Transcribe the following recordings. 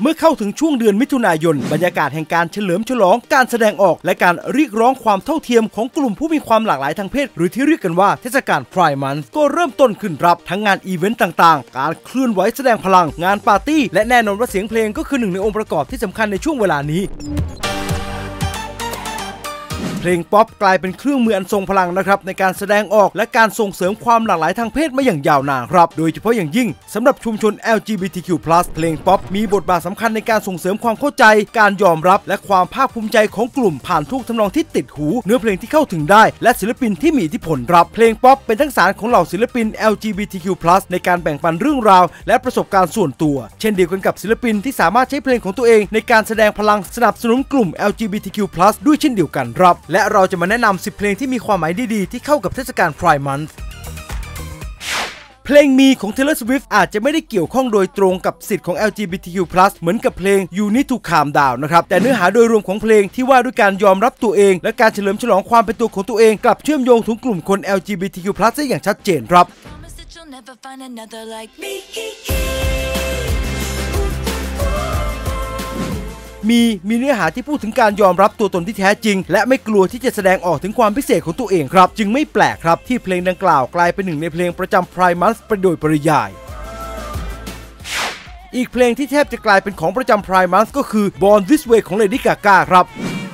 เมื่อเข้าถึงช่วงเดือนมิถุนายนบรรยากาศแห่งการเฉลิมฉลองการแสดงออกและการเรียกร้องความเท่าเทียมของกลุ่มผู้มีความหลากหลายทางเพศหรือที่เรียกกันว่าเทศกาล Pride Month ก็เริ่มต้นขึ้นรับทั้งงานอีเวนต์ต่างๆการเคลื่อนไหวแสดงพลังงานปาร์ตี้และแน่นอนว่าเสียงเพลงก็คือหนึ่งในองค์ประกอบที่สำคัญในช่วงเวลานี้เพลงป๊อปกลายเป็นเครื่องมืออันทรงพลังนะครับในการแสดงออกและการส่งเสริมความหลากหลายทางเพศมาอย่างยาวนานครับโดยเฉพาะอย่างยิ่งสำหรับชุมชน LGBTQ+ เพลงป๊อปมีบทบาทสำคัญในการส่งเสริมความเข้าใจการยอมรับและความภาคภูมิใจของกลุ่มผ่านทุกทำนองที่ติดหูเนื้อเพลงที่เข้าถึงได้และศิลปินที่มีอิทธิพลครับเพลงป๊อปเป็นทั้งสารของเหล่าศิลปิน LGBTQ+ ในการแบ่งปันเรื่องราวและประสบการณ์ส่วนตัวเช่นเดียวกันกับศิลปินที่สามารถใช้เพลงของตัวเองในการแสดงพลังสนับสนุนกลุ่ม LGBTQ+ ด้วยเช่นเดียวกันครับและเราจะมาแนะนำ10 เพลงที่มีความหมายดีๆที่เข้ากับเทศกาล Pride Month เพลงมีของ Taylor Swift อาจจะไม่ได้เกี่ยวข้องโดยตรงกับสิทธิ์ของ LGBTQ+ เหมือนกับเพลง You Need to Calm Down นะครับแต่เนื้อหาโดยรวมของเพลงที่ว่าด้วยการยอมรับตัวเองและการเฉลิมฉลองความเป็นตัวของตัวเองกลับเชื่อมโยงถึงกลุ่มคน LGBTQ+ ได้อย่างชัดเจนครับมีเนื้อหาที่พูดถึงการยอมรับตัวตนที่แท้จริงและไม่กลัวที่จะแสดงออกถึงความพิเศษของตัวเองครับจึงไม่แปลกครับที่เพลงดังกล่าวกลายเป็นหนึ่งในเพลงประจำ Pride Month ไปโดยปริยายอีกเพลงที่แทบจะกลายเป็นของประจำ Pride Month ก็คือ Born This Way ของ Lady Gaga ครับ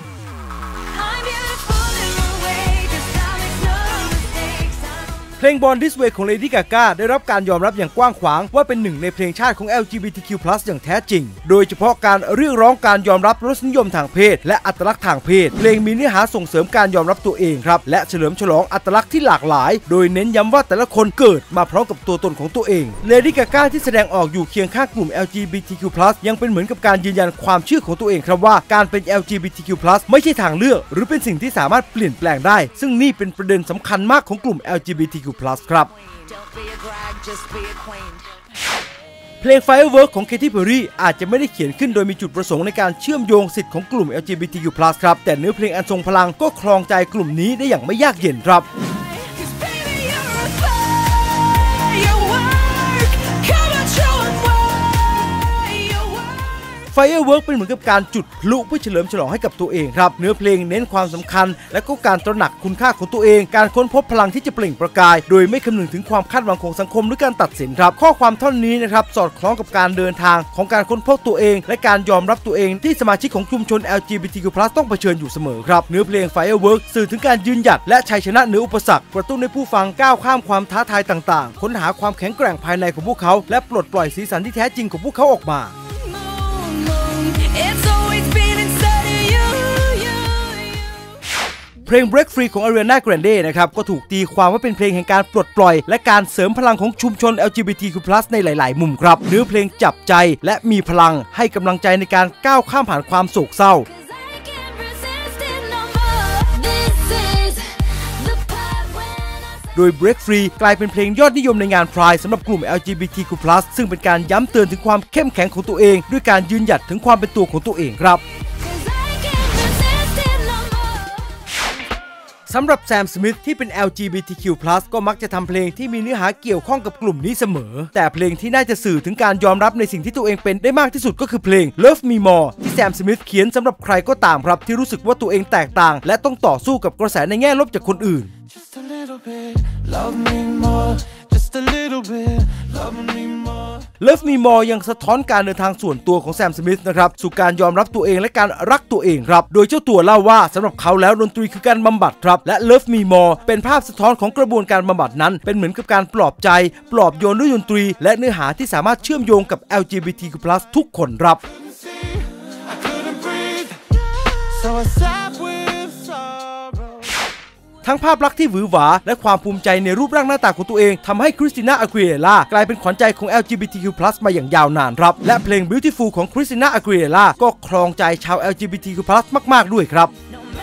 เพลง Born This Way ของ Lady Gaga ได้รับการยอมรับอย่างกว้างขวางว่าเป็นหนึ่งในเพลงชาติของ LGBTQ+ อย่างแท้จริงโดยเฉพาะการเรียกร้องการยอมรับรสนิยมทางเพศและอัตลักษณ์ทางเพศเพลงมีเนื้อหาส่งเสริมการยอมรับตัวเองครับและเฉลิมฉลองอัตลักษณ์ที่หลากหลายโดยเน้นย้ำว่าแต่ละคนเกิดมาพร้อมกับตัวตนของตัวเอง Lady Gaga ที่แสดงออกอยู่เคียงข้างกลุ่ม LGBTQ+ ยังเป็นเหมือนกับการยืนยันความเชื่อของตัวเองครับว่าการเป็น LGBTQ+ ไม่ใช่ทางเลือกหรือเป็นสิ่งที่สามารถเปลี่ยนแปลงได้ซึ่งนี่เป็นประเด็นสำคัญมากของกลุ่ม LGBTQ+ ครับเพลง Firework ของ Katy Perry อาจจะไม่ได้เขียนขึ้นโดยมีจุดประสงค์ในการเชื่อมโยงสิทธิ์ของกลุ่ม LGBTQ+ ครับแต่เนื้อเพลงอันทรงพลังก็ครองใจกลุ่มนี้ได้อย่างไม่ยากเย็นครับFirework เป็นเหมือนกับการจุดพลุเพื่อเฉลิมฉลองให้กับตัวเองครับเนื้อเพลงเน้นความสำคัญและก็การตระหนักคุณค่าของตัวเองการค้นพบพลังที่จะเปล่งประกายโดยไม่คำนึงถึงความคาดหวังของสังคมหรือการตัดสินครับข้อความท่อนนี้นะครับสอดคล้องกับการเดินทางของการค้นพบตัวเองและการยอมรับตัวเองที่สมาชิกของชุมชน LGBTQ+ ต้องเผชิญอยู่เสมอครับเนื้อเพลง Firework สื่อถึงการยืนหยัดและชัยชนะเหนืออุปสรรคกระตุ้นให้ผู้ฟังก้าวข้ามความท้าทายต่างๆค้นหาความแข็งแกร่งภายในของพวกเขาและปลดปล่อยสีสันที่แท้จริงของพวกเขาออกมาเพลง Break Free ของ Ariana Grande นะครับก็ถูกตีความว่าเป็นเพลงแห่งการปลดปล่อยและการเสริมพลังของชุมชน LGBTQ+ ในหลายๆมุมครับเนื้อเพลงจับใจและมีพลังให้กำลังใจในการก้าวข้ามผ่านความโศกเศร้าโดย Break Free กลายเป็นเพลงยอดนิยมในงาน Pride สำหรับกลุ่ม LGBTQ+ ซึ่งเป็นการย้ำเตือนถึงความเข้มแข็งของตัวเองด้วยการยืนหยัดถึงความเป็นตัวของตัวเองครับสำหรับแซม สมิธที่เป็น LGBTQ+ ก็มักจะทำเพลงที่มีเนื้อหาเกี่ยวข้องกับกลุ่มนี้เสมอแต่เพลงที่น่าจะสื่อถึงการยอมรับในสิ่งที่ตัวเองเป็นได้มากที่สุดก็คือเพลง Love Me More ที่แซม สมิธเขียนสำหรับใครก็ตามครับที่รู้สึกว่าตัวเองแตกต่างและต้องต่อสู้กับกระแสในแง่ลบจากคนอื่นLove Me More ยังสะท้อนการเดินทางส่วนตัวของแซม สมิธนะครับสู่การยอมรับตัวเองและการรักตัวเองครับโดยเจ้าตัวเล่าว่าสำหรับเขาแล้วดนตรีคือการบำบัดครับและ Love Me More เป็นภาพสะท้อนของกระบวนการบำบัดนั้นเป็นเหมือนกับการปลอบใจปลอบโยนด้วยดนตรีและเนื้อหาที่สามารถเชื่อมโยงกับ LGBTQ+ ทุกคนครับทั้งภาพลักษณ์ที่หวือหวาและความภูมิใจในรูปร่างหน้าตาของตัวเองทำให้คริสติน่า อากิเลร่ากลายเป็นขวัญใจของ LGBTQ+ มาอย่างยาวนานครับและเพลง Beautiful ของคริสติน่า อากิเลร่าก็ครองใจชาว LGBTQ+ มากๆด้วยครับ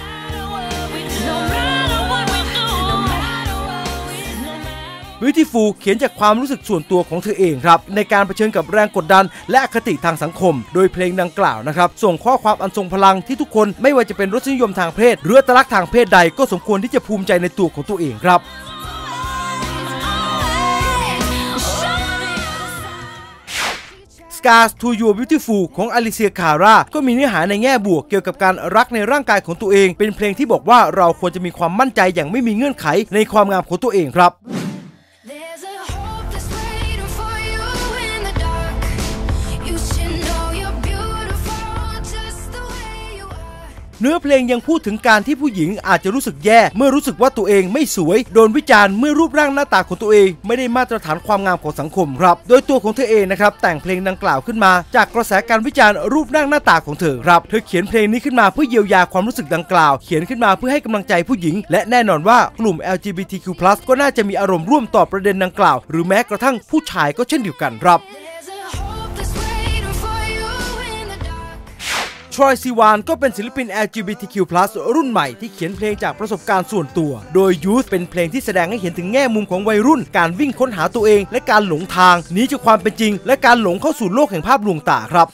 Beautiful เขียนจากความรู้สึกส่วนตัวของเธอเองครับในการเผชิญกับแรงกดดันและอคติทางสังคมโดยเพลงดังกล่าวนะครับส่งข้อความอันทรงพลังที่ทุกคนไม่ว่าจะเป็นรสนิยมทางเพศหรืออัตลักษณ์ทางเพศใดก็สมควรที่จะภูมิใจในตัวของตัวเองครับ Scars to Your Beautiful ของอลิเซียคาร่าก็มีเนื้อหาในแง่บวกเกี่ยวกับการรักในร่างกายของตัวเองเป็นเพลงที่บอกว่าเราควรจะมีความมั่นใจอย่างไม่มีเงื่อนไขในความงามของตัวเองครับเนื้อเพลงยังพูดถึงการที่ผู้หญิงอาจจะรู้สึกแย่เมื่อรู้สึกว่าตัวเองไม่สวยโดนวิจารณ์เมื่อรูปร่างหน้าตาของตัวเองไม่ได้มาตรฐานความงามของสังคมครับโดยตัวของเธอเองนะครับแต่งเพลงดังกล่าวขึ้นมาจากกระแสการวิจารณ์รูปร่างหน้าตาของเธอครับเธอเขียนเพลงนี้ขึ้นมาเพื่อเยียวยาความรู้สึกดังกล่าวเขียนขึ้นมาเพื่อให้กำลังใจผู้หญิงและแน่นอนว่ากลุ่ม LGBTQ+ ก็น่าจะมีอารมณ์ร่วมต่อประเด็นดังกล่าวหรือแม้กระทั่งผู้ชายก็เช่นเดียวกันครับทรอยซีวานก็เป็นศิลปิน LGBTQ+ รุ่นใหม่ที่เขียนเพลงจากประสบการณ์ส่วนตัวโดย Youth เป็นเพลงที่แสดงให้เห็นถึงแง่มุมของวัยรุ่นการวิ่งค้นหาตัวเองและการหลงทางหนีจากความเป็นจริงและการหลงเข้าสู่โลกแห่งภาพลวงตาครับ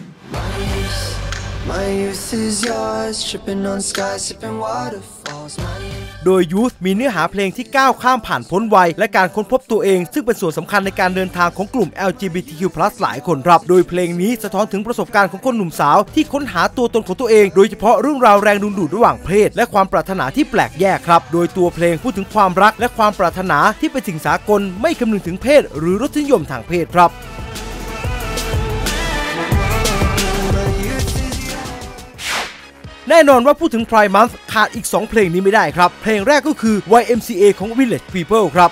โดย Youth มีเนื้อหาเพลงที่ก้าวข้ามผ่านพ้นวัยและการค้นพบตัวเองซึ่งเป็นส่วนสำคัญในการเดินทางของกลุ่ม LGBTQ+ หลายคนครับโดยเพลงนี้สะท้อนถึงประสบการณ์ของคนหนุ่มสาวที่ค้นหาตัวตนของตัวเองโดยเฉพาะเรื่องราวแรงดึงดูดระหว่างเพศและความปรารถนาที่แปลกแยกครับโดยตัวเพลงพูดถึงความรักและความปรารถนาที่เป็นสิ่งสากลไม่คำนึงถึงเพศหรือรสนิยมทางเพศครับแน่นอนว่าพูดถึง Pride Month ขาดอีก2เพลงนี้ไม่ได้ครับเพลงแรกก็คือ YMCA ของ Village People ครับ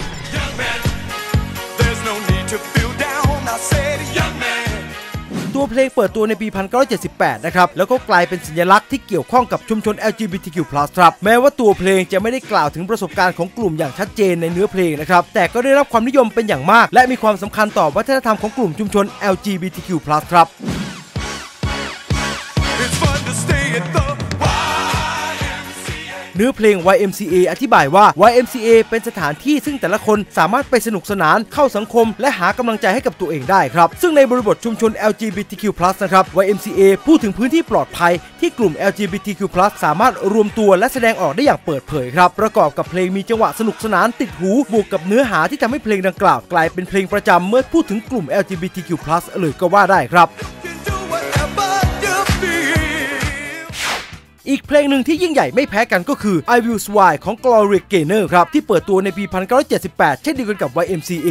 ตัวเพลงเปิดตัวในปี 1978 นะครับแล้วก็กลายเป็นสัญลักษณ์ที่เกี่ยวข้องกับชุมชน LGBTQ+ ครับแม้ว่าตัวเพลงจะไม่ได้กล่าวถึงประสบการณ์ของกลุ่มอย่างชัดเจนในเนื้อเพลงนะครับแต่ก็ได้รับความนิยมเป็นอย่างมากและมีความสำคัญต่อวัฒนธรรมของกลุ่มชุมชน LGBTQ+ ครับเนื้อเพลง YMCA อธิบายว่า YMCA เป็นสถานที่ซึ่งแต่ละคนสามารถไปสนุกสนานเข้าสังคมและหากำลังใจให้กับตัวเองได้ครับซึ่งในบริบทชุมชน LGBTQ+ นะครับ YMCA พูดถึงพื้นที่ปลอดภัยที่กลุ่ม LGBTQ+ สามารถรวมตัวและแสดงออกได้อย่างเปิดเผยครับประกอบกับเพลงมีจังหวะสนุกสนานติดหูบวกกับเนื้อหาที่ทำให้เพลงดังกล่าวกลายเป็นเพลงประจำเมื่อพูดถึงกลุ่ม LGBTQ+ เลยก็ว่าได้ครับอีกเพลงหนึ่งที่ยิ่งใหญ่ไม่แพ้กันก็คือ I Will Survive ของ Gloria Gaynor ครับที่เปิดตัวในปี 1978 เช่นเดียวกันกับ YMCA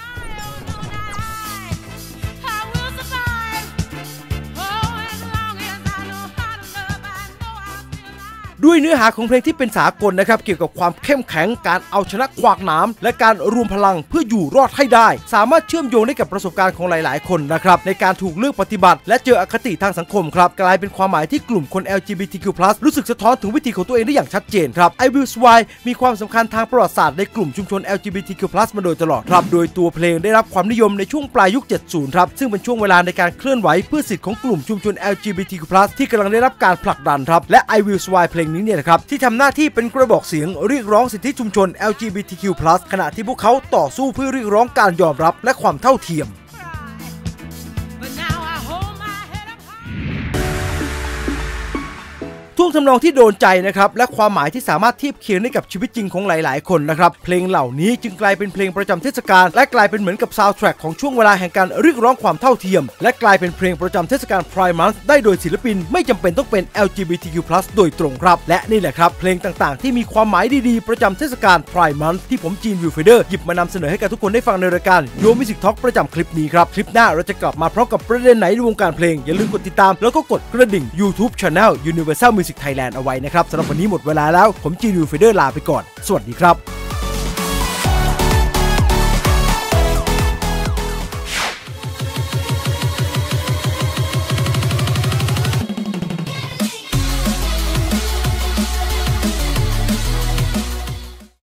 ด้วยเนื้อหาของเพลงที่เป็นสากลนะครับเกี่ยวกับความเข้มแข็งการเอาชนะขวากหนามและการรวมพลังเพื่ออยู่รอดให้ได้สามารถเชื่อมโยงได้กับประสบการณ์ของหลายๆคนนะครับในการถูกเลือกปฏิบัติและเจออคติทางสังคมครับกลายเป็นความหมายที่กลุ่มคน LGBTQ+ รู้สึกสะท้อนถึงวิถีของตัวเองได้อย่างชัดเจนครับ I Will Survive มีความสำคัญทางประวัติศาสตร์ในกลุ่มชุมชน LGBTQ+ มาโดยตลอดครับโดยตัวเพลงได้รับความนิยมในช่วงปลายยุค 70 ครับซึ่งเป็นช่วงเวลาในการเคลื่อนไหวเพื่อสิทธิของกลุ่มชุมชน LGBTQ+ ที่กำลังได้รับการผลักดันครับและ I Will Survive เพลงนี้เนี่ยนะครับที่ทำหน้าที่เป็นกระบอกเสียงเรียกร้องสิทธิชุมชน LGBTQ+ ขณะที่พวกเขาต่อสู้เพื่อเรียกร้องการยอมรับและความเท่าเทียม ท่วงทำนองที่โดนใจนะครับและความหมายที่สามารถเทียบเคียงได้กับชีวิตจริงของหลายๆคนนะครับเพลงเหล่านี้จึงกลายเป็นเพลงประจำเทศกาลและกลายเป็นเหมือนกับซาวด์แทร็กของช่วงเวลาแห่งการเรียกร้องความเท่าเทียมและกลายเป็นเพลงประจำเทศกาล Pride Month ได้โดยศิลปินไม่จำเป็นต้องเป็น LGBTQ+ โดยตรงครับและนี่แหละครับเพลงต่างๆที่มีความหมายดีๆประจำเทศกาล Pride Month ที่ผมจีนวิวเฟเดอร์หยิบมานำเสนอให้กับทุกคนได้ฟังในรายการ Yo Music Talk ประจำคลิปนี้ครับคลิปหน้าเราจะกลับมาพร้อมกับประเด็นไหนในวงการเพลงอย่าลืมกดติดตามแล้วก็กดกระดิ่ง YouTube Channel Universal Music Thailand เอาไว้นะครับสำหรับวันนี้หมดเวลาแล้วผมจีนวิวเฟเดอร์ลาไปก่อนสวัสดีครับ